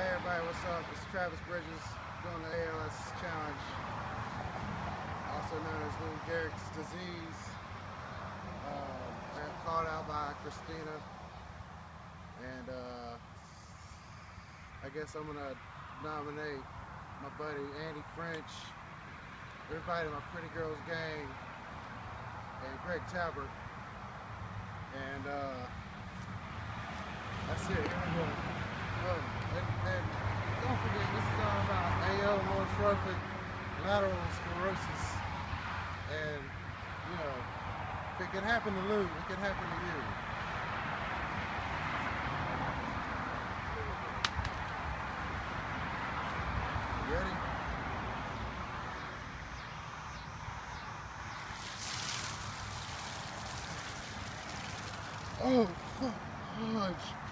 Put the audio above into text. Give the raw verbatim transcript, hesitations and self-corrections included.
Hey everybody, what's up? This is Travis Bridges doing the A L S challenge, also known as Lou Gehrig's disease. Um, I got called out by Christina, and uh, I guess I'm gonna nominate my buddy Andy French, everybody in my Pretty Girls gang, and Greg Tabert, and uh, that's it. Here we go. Oh, and, and don't forget, this is all about Amyotrophic lateral sclerosis, and you know, if it can happen to Lou, it can happen to you. You ready? Oh, fuck, fudge.